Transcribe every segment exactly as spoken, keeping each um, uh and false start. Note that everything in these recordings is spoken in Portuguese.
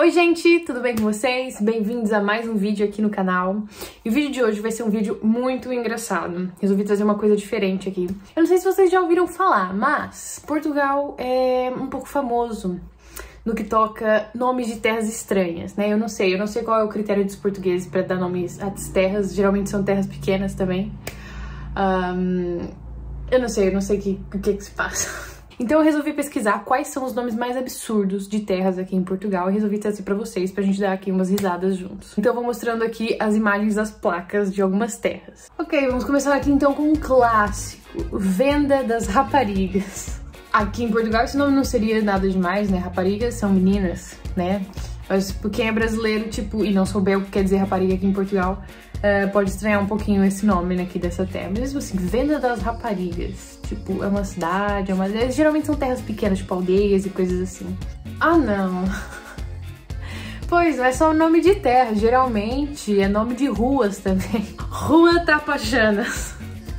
Oi gente, tudo bem com vocês? Bem-vindos a mais um vídeo aqui no canal. E o vídeo de hoje vai ser um vídeo muito engraçado. Resolvi trazer uma coisa diferente aqui. Eu não sei se vocês já ouviram falar, mas Portugal é um pouco famoso no que toca nomes de terras estranhas, né? Eu não sei, eu não sei qual é o critério dos portugueses para dar nomes às terras. Geralmente são terras pequenas também. Um, eu não sei, eu não sei o que, o que, que se passa. Então eu resolvi pesquisar quais são os nomes mais absurdos de terras aqui em Portugal e resolvi trazer pra vocês, pra gente dar aqui umas risadas juntos. Então eu vou mostrando aqui as imagens das placas de algumas terras. Ok, vamos começar aqui então com um clássico, Venda das Raparigas. Aqui em Portugal esse nome não seria nada demais, né? Raparigas são meninas, né? Mas quem é brasileiro, tipo, e não souber o que quer dizer rapariga aqui em Portugal, uh, pode estranhar um pouquinho esse nome aqui dessa terra. Mas mesmo assim, Venda das Raparigas. Tipo, é uma cidade, é uma... geralmente são terras pequenas, tipo aldeias e coisas assim. Ah, não. Pois, não é só o nome de terra, geralmente é nome de ruas também. Rua Tapachanas.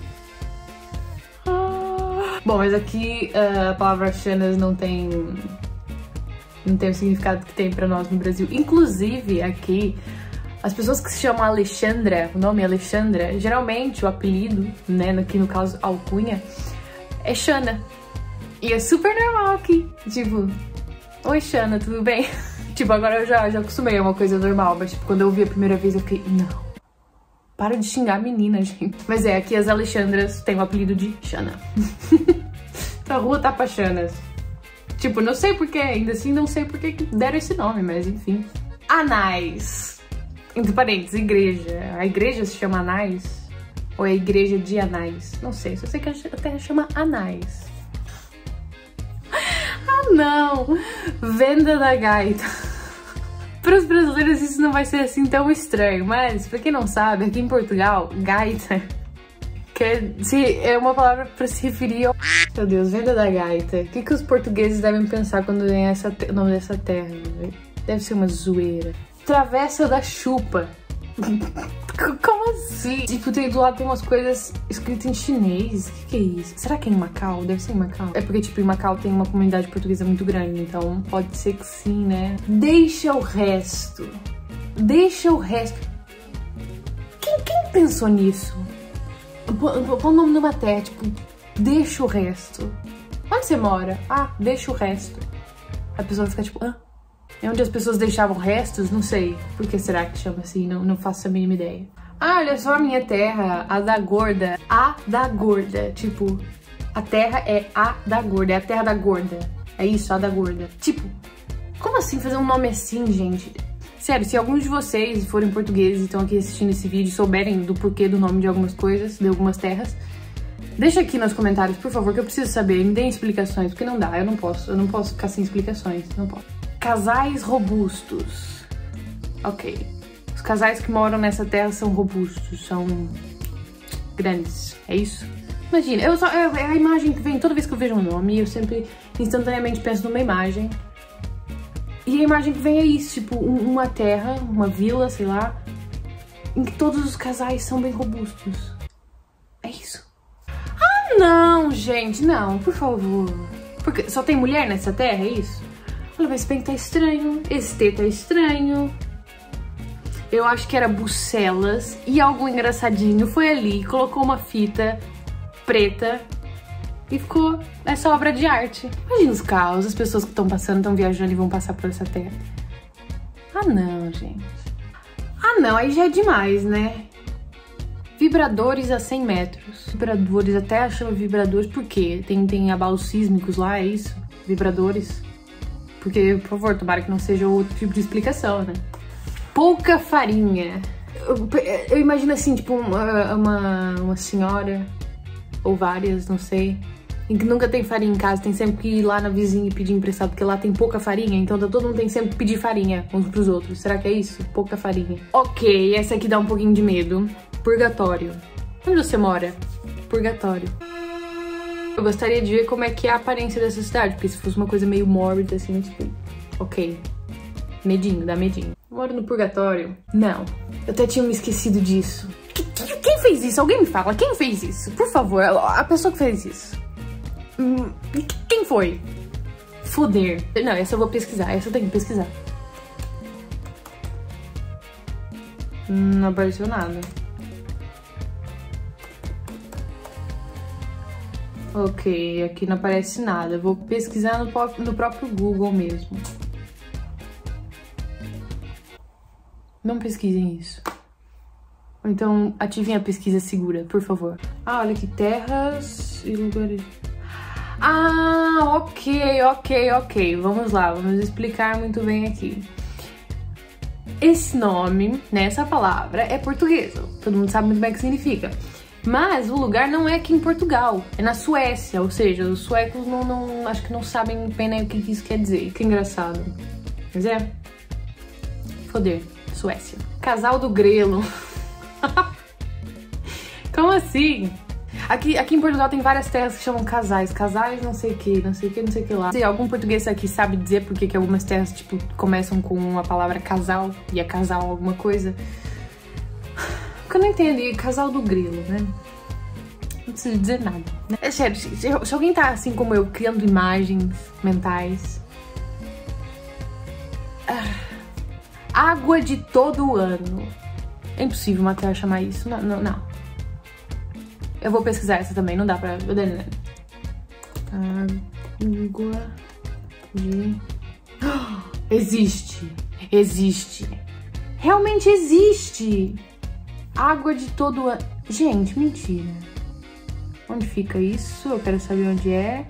Bom, mas aqui uh, a palavra chanas não tem... não tem o significado que tem pra nós no Brasil. Inclusive, aqui, as pessoas que se chamam Alexandra, o nome é Alexandra, geralmente o apelido, né, aqui no caso alcunha, é Xana. E é super normal aqui. Tipo, oi Xana, tudo bem? Tipo, agora eu já, já acostumei a uma coisa normal, mas tipo, quando eu vi a primeira vez eu fiquei, não, para de xingar a menina, gente. Mas é, aqui as Alexandras têm o apelido de Xana. Pra rua Tapachanas. Tipo, não sei porquê, ainda assim não sei porquê que deram esse nome, mas enfim. Anais. Entre parênteses, igreja. A igreja se chama Anais? Ou é a igreja de Anais? Não sei, só sei que a terra chama Anais. Ah não! Venda da gaita. Para os brasileiros isso não vai ser assim tão estranho, mas pra quem não sabe, aqui em Portugal, gaita quer se é uma palavra para se referir ao... Meu Deus, venda da gaita. O que, que os portugueses devem pensar quando vem essa o nome dessa terra? Deve ser uma zoeira. Travessa da Chupa. Como assim? Tipo, tem, do lado tem umas coisas escritas em chinês. O que, que é isso? Será que é em Macau? Deve ser em Macau. É porque, tipo, em Macau tem uma comunidade portuguesa muito grande, então pode ser que sim, né? Deixa o resto. Deixa o resto. Quem, quem pensou nisso? Põe o nome numa terra, tipo, deixa o resto. Onde você mora? Ah, deixa o resto. A pessoa fica tipo, ah. É onde as pessoas deixavam restos? Não sei. Por que será que chama assim? Não, não faço a mínima ideia. Ah, olha só a minha terra, a da gorda. A da gorda. Tipo, a terra é a da gorda. É a terra da gorda. É isso, a da gorda. Tipo, como assim fazer um nome assim, gente? Sério, se alguns de vocês forem portugueses e estão aqui assistindo esse vídeo e souberem do porquê do nome de algumas coisas, de algumas terras, deixa aqui nos comentários, por favor, que eu preciso saber. Me deem explicações, porque não dá. Eu não posso. Eu não posso ficar sem explicações. Não posso. Casais robustos. Ok. Os casais que moram nessa terra são robustos, são grandes. É isso? Imagina, eu só, é, é a imagem que vem toda vez que eu vejo um nome, eu sempre instantaneamente penso numa imagem. E a imagem que vem é isso, tipo, um, uma terra, uma vila, sei lá, em que todos os casais são bem robustos. É isso. Ah, não, gente, não, por favor. Porque só tem mulher nessa terra, é isso? Olha, mas bem que tá estranho. Esse T tá estranho. Eu acho que era Bucelas e algo engraçadinho foi ali, colocou uma fita preta e ficou essa obra de arte. Imagina os carros, as pessoas que estão passando, estão viajando e vão passar por essa terra. Ah não, gente. Ah não, aí já é demais, né? Vibradores a cem metros. Vibradores, até a chama vibradores, por quê? Tem, tem abalos sísmicos lá, é isso? Vibradores? Porque, por favor, tomara que não seja outro tipo de explicação, né? Pouca farinha. Eu, eu imagino assim, tipo, uma, uma, uma senhora, ou várias, não sei, em que nunca tem farinha em casa, tem sempre que ir lá na vizinha e pedir emprestado, porque lá tem pouca farinha, então todo mundo tem sempre que pedir farinha uns pros outros. Será que é isso? Pouca farinha. Ok, essa aqui dá um pouquinho de medo. Purgatório. Onde você mora? Purgatório. Eu gostaria de ver como é que é a aparência dessa cidade, porque se fosse uma coisa meio mórbida, assim, tipo, ok. Medinho, dá medinho. Moro no purgatório? Não. Eu até tinha me esquecido disso. Quem fez isso? Alguém me fala, quem fez isso? Por favor, a pessoa que fez isso. Quem foi? Foder. Não, essa eu vou pesquisar, essa eu tenho que pesquisar. Não apareceu nada. Ok, aqui não aparece nada. Eu vou pesquisar no, no próprio Google mesmo. Não pesquisem isso. Ou então ativem a pesquisa segura, por favor. Ah, olha aqui, terras e lugares... Ah, ok, ok, ok. Vamos lá, vamos explicar muito bem aqui. Esse nome, né, essa palavra é portuguesa. Todo mundo sabe muito bem o que significa. Mas o lugar não é aqui em Portugal, é na Suécia. Ou seja, os suecos não, não, acho que não sabem bem nem o que isso quer dizer. Que engraçado. Mas é... Foder, Suécia. Casal do Grelo. Como assim? Aqui, aqui em Portugal tem várias terras que chamam casais. Casais não sei o que, não sei o que, não sei o que lá. Se algum português aqui sabe dizer por que que algumas terras, tipo, começam com a palavra casal e é casal alguma coisa. Porque eu não entendo. E casal do Grilo, né? Não preciso dizer nada, né? É sério, se, se alguém tá assim como eu, criando imagens mentais... Ah, água de todo ano. É impossível uma terra chamar isso. Não, não, não. Eu vou pesquisar essa também, não dá pra... Água de... Existe! Existe! Realmente existe! Água de todo ano... Gente, mentira. Onde fica isso? Eu quero saber onde é.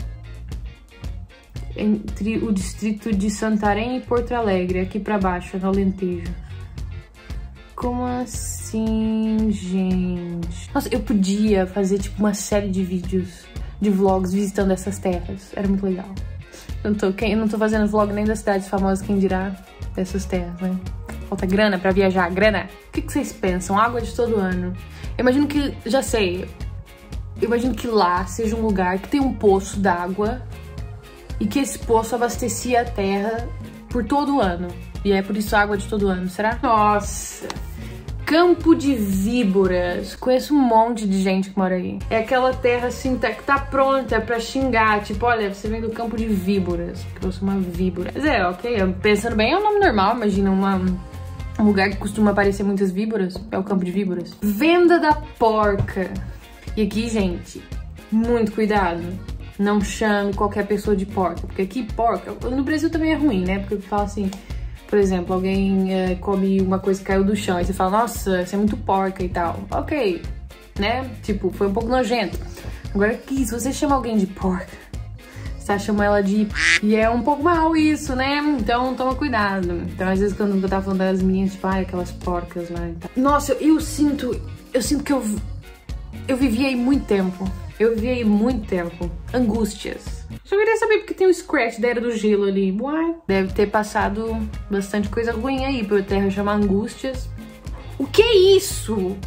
Entre o distrito de Santarém e Porto Alegre, aqui pra baixo, no Alentejo. Como assim, gente? Nossa, eu podia fazer, tipo, uma série de vídeos, de vlogs visitando essas terras. Era muito legal. Eu não tô, eu não tô fazendo vlog nem das cidades famosas, quem dirá dessas terras, né? Falta grana pra viajar. Grana? O que, que vocês pensam? Água de todo ano. Eu imagino que... Já sei. Eu imagino que lá seja um lugar que tem um poço d'água e que esse poço abastecia a terra por todo o ano. E é por isso água de todo ano, será? Nossa! Campo de Víboras. Conheço um monte de gente que mora aí. É aquela terra assim, tá, que tá pronta pra xingar. Tipo, olha, você vem do Campo de Víboras, porque eu sou uma víbora. Mas é, ok, pensando bem, é um nome normal. Imagina uma, um lugar que costuma aparecer muitas víboras. É o Campo de Víboras. Venda da Porca. E aqui, gente, muito cuidado. Não chame qualquer pessoa de porca. Porque aqui, porca... No Brasil também é ruim, né? Porque fala assim... Por exemplo, alguém é, come uma coisa que caiu do chão e você fala, nossa, você é muito porca e tal. Ok, né? Tipo, foi um pouco nojento. Agora aqui, se você chama alguém de porca, você tá chamando ela de... E é um pouco mal isso, né? Então toma cuidado. Então às vezes quando eu tava falando das minhas, tipo, ai, aquelas porcas lá e tal. Nossa, eu sinto... Eu sinto que eu... Eu vivi aí muito tempo. Eu vivi aí muito tempo. Angústias. Só queria saber porque tem o Scratch da Era do Gelo ali. Uai, deve ter passado bastante coisa ruim aí pra terra chamar Angústias. O que é isso?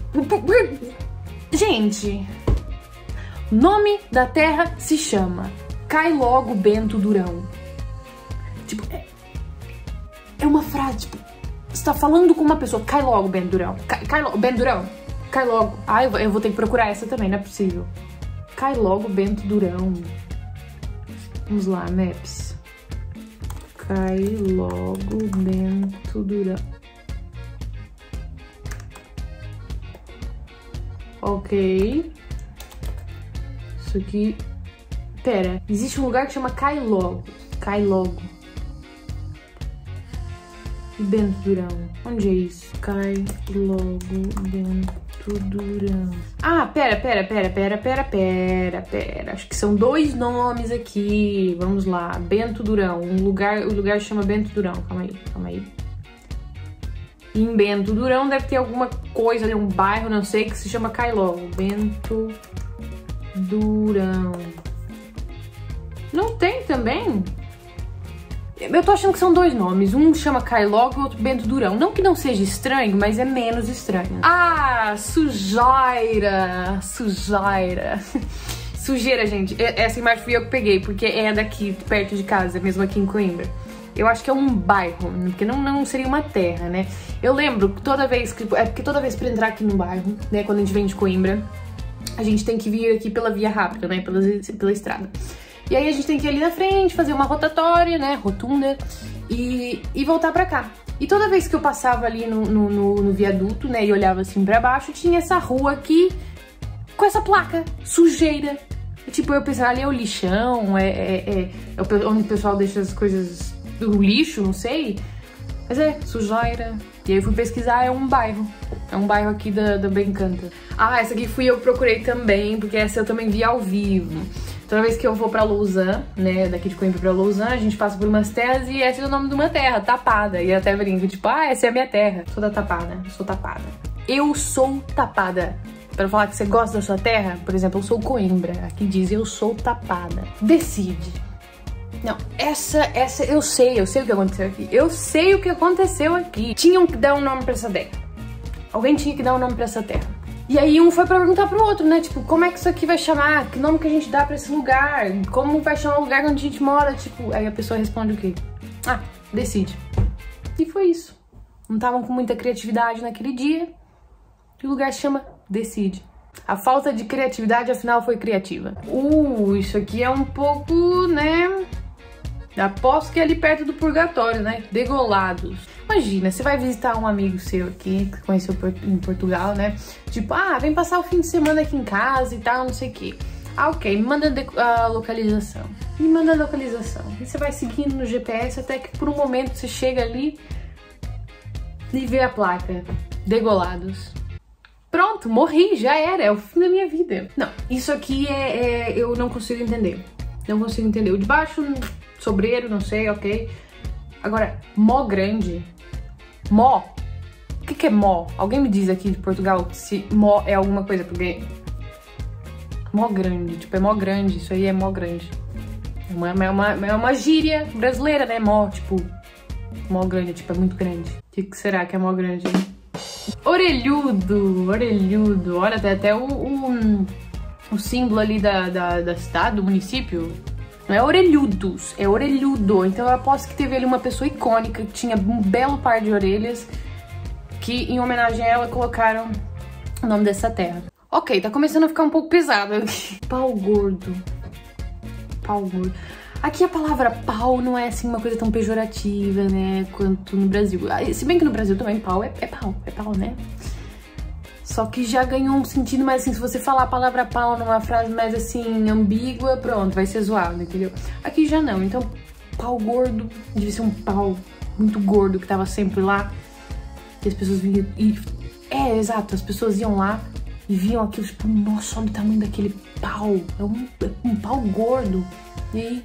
Gente, o nome da terra se chama Cai Logo Bento Durão. Tipo, é, é uma frase, tipo, você tá falando com uma pessoa, cai logo Bento Durão. Cai, cai logo, Bento Durão, cai logo. Ah, eu, eu vou ter que procurar essa também, não é possível. Cai logo Bento Durão. Vamos lá, Maps. Cai logo Bento Durão. Ok. Isso aqui... Pera, existe um lugar que chama Cai Logo. Cai Logo. E Bento Durão. Onde é isso? Cai Logo Bento Durão. Ah, pera, pera, pera, pera, pera, pera, pera. Acho que são dois nomes aqui. Vamos lá. Bento Durão. Um lugar, o lugar chama Bento Durão. Calma aí, calma aí. E em Bento Durão deve ter alguma coisa ali, um bairro, não sei, que se chama Cai Logo. Bento Durão. Não tem também? Eu tô achando que são dois nomes. Um chama Cai Logo e o outro Bento Durão. Não que não seja estranho, mas é menos estranho. Ah, sujeira. Sujeira. Sujeira, gente. Essa imagem fui eu que peguei, porque é daqui, perto de casa, mesmo aqui em Coimbra. Eu acho que é um bairro, porque não, não seria uma terra, né? Eu lembro que toda vez que... É porque toda vez pra entrar aqui no bairro, né, quando a gente vem de Coimbra, a gente tem que vir aqui pela via rápida, né, pela, pela estrada. E aí a gente tem que ir ali na frente, fazer uma rotatória, né, rotunda, e, e voltar pra cá. E toda vez que eu passava ali no, no, no, no viaduto, né, e olhava assim pra baixo, tinha essa rua aqui com essa placa, sujeira. E, tipo, eu pensava, ali é o lixão, é, é, é, é onde o pessoal deixa as coisas, o lixo, não sei. Mas é, sujeira. E aí eu fui pesquisar, é um bairro. É um bairro aqui da, da Bencanta. Ah, essa aqui fui eu que procurei também, porque essa eu também vi ao vivo. Toda vez que eu vou pra Lausanne, né, daqui de Coimbra pra Lausanne, a gente passa por umas terras e esse é o nome de uma terra, Tapada. E eu até brinco, tipo, ah, essa é a minha terra. Sou da Tapada, eu sou Tapada. Eu sou Tapada. Pra falar que você gosta da sua terra, por exemplo, eu sou Coimbra. Aqui diz, eu sou Tapada. Decide. Não, essa, essa, eu sei, eu sei o que aconteceu aqui. Eu sei o que aconteceu aqui. Tinham que dar um nome pra essa terra. Alguém tinha que dar um nome pra essa terra. E aí um foi perguntar pro outro, né? Tipo, como é que isso aqui vai chamar? Que nome que a gente dá pra esse lugar? Como vai chamar o lugar onde a gente mora? Tipo, aí a pessoa responde o quê? Ah, decide. E foi isso. Não estavam com muita criatividade naquele dia. E o lugar se chama Decide. A falta de criatividade, afinal, foi criativa. Uh, isso aqui é um pouco, né? Aposto que é ali perto do purgatório, né? Degolados. Imagina, você vai visitar um amigo seu aqui, que conheceu em Portugal, né? Tipo, ah, vem passar o fim de semana aqui em casa e tal, não sei o quê. Ah, ok, me manda a localização. Me manda a localização. E você vai seguindo no G P S até que por um momento você chega ali e vê a placa. Degolados. Pronto, morri, já era, é o fim da minha vida. Não, isso aqui é, é eu não consigo entender. Não consigo entender. O de baixo, sobreiro, não sei, ok. Agora, mó grande. Mó? O que que é mó? Alguém me diz aqui de Portugal se mó é alguma coisa, porque... Mó grande, tipo, é mó grande, isso aí é mó grande. É uma, é uma, é uma gíria brasileira, né? Mó, tipo, mó grande, tipo, é muito grande. O que, que será que é mó grande, hein? Orelhudo, orelhudo. Olha, tem até o, o, o símbolo ali da, da, da cidade, do município. Não é orelhudos, é orelhudo. Então eu aposto que teve ali uma pessoa icônica que tinha um belo par de orelhas, que em homenagem a ela colocaram o nome dessa terra. Ok, tá começando a ficar um pouco pesado aqui. Pau gordo. Pau gordo. Aqui a palavra pau não é assim uma coisa tão pejorativa, né, quanto no Brasil. Se bem que no Brasil também pau é, é pau, é pau, né? Só que já ganhou um sentido mais assim, se você falar a palavra pau numa frase mais assim, ambígua, pronto, vai ser zoado, entendeu? Aqui já não, então pau gordo, devia ser um pau muito gordo que tava sempre lá. E as pessoas vinham e... É, exato, as pessoas iam lá e viam aquilo, tipo, nossa, olha o tamanho daquele pau, é um, é um pau gordo. E aí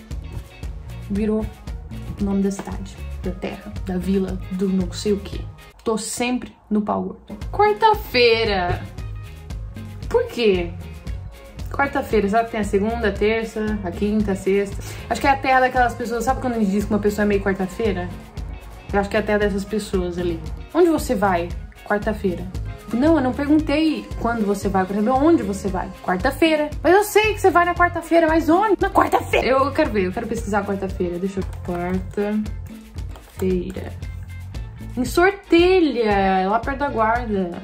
virou o nome da cidade, da terra, da vila, do não sei o que. Tô sempre no pau gordo. Quarta-feira. Por quê? Quarta-feira, sabe que tem a segunda, a terça, a quinta, a sexta. Acho que é a terra daquelas pessoas, sabe quando a gente diz que uma pessoa é meio quarta-feira? Eu acho que é a terra dessas pessoas ali. Onde você vai? Quarta-feira. Não, eu não perguntei quando você vai, por exemplo, onde você vai? Quarta-feira. Mas eu sei que você vai na quarta-feira, mas onde? Na quarta-feira. Eu quero ver, eu quero pesquisar quarta-feira. Deixa eu... Quarta-feira. Em Sortelha, lá perto da Guarda.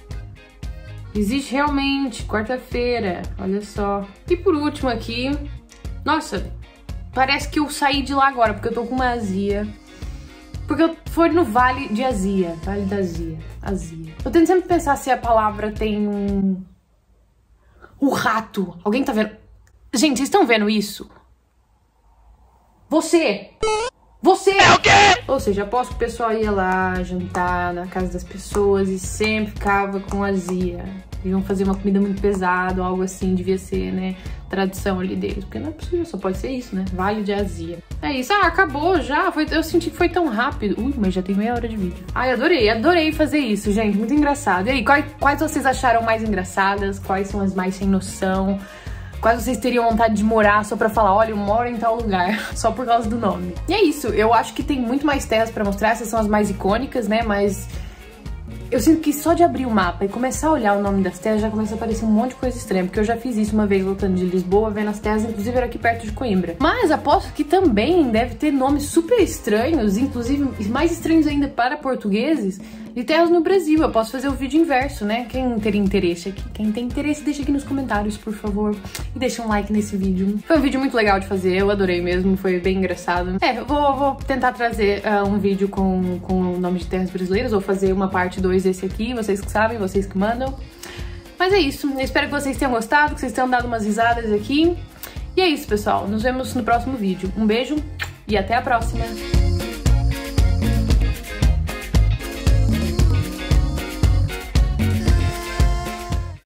Existe realmente, quarta-feira. Olha só. E por último aqui... Nossa, parece que eu saí de lá agora, porque eu tô com uma azia. Porque eu fui no Vale de Azia. Vale da Azia. Azia. Eu tento sempre pensar se a palavra tem um... O rato. Alguém tá vendo? Gente, vocês estão vendo isso? Você! Você! É o quê? Ou seja, aposto que o pessoal ia lá jantar na casa das pessoas e sempre ficava com azia. Iam fazer uma comida muito pesada ou algo assim, devia ser, né, tradição ali deles. Porque não é possível, só pode ser isso, né? Vale de Azia. É isso. Ah, acabou já. Foi, eu senti que foi tão rápido. Ui, mas já tem meia hora de vídeo. Ai, adorei, adorei fazer isso, gente. Muito engraçado. E aí, quais, quais vocês acharam mais engraçadas? Quais são as mais sem noção? Quais vocês teriam vontade de morar só pra falar, olha, eu moro em tal lugar, só por causa do nome. E é isso, eu acho que tem muito mais terras pra mostrar, essas são as mais icônicas, né, mas eu sinto que só de abrir o mapa e começar a olhar o nome das terras já começa a aparecer um monte de coisa estranha, porque eu já fiz isso uma vez voltando de Lisboa, vendo as terras, inclusive era aqui perto de Coimbra. Mas aposto que também deve ter nomes super estranhos, inclusive mais estranhos ainda para portugueses, de terras no Brasil. Eu posso fazer o vídeo inverso, né? Quem teria interesse aqui? Quem tem interesse, deixa aqui nos comentários, por favor. E deixa um like nesse vídeo. Foi um vídeo muito legal de fazer, eu adorei mesmo, foi bem engraçado. É, eu vou, vou tentar trazer uh, um vídeo com, com o nome de terras brasileiras, ou fazer uma parte dois desse aqui, vocês que sabem, vocês que mandam. Mas é isso, eu espero que vocês tenham gostado, que vocês tenham dado umas risadas aqui. E é isso, pessoal, nos vemos no próximo vídeo. Um beijo e até a próxima!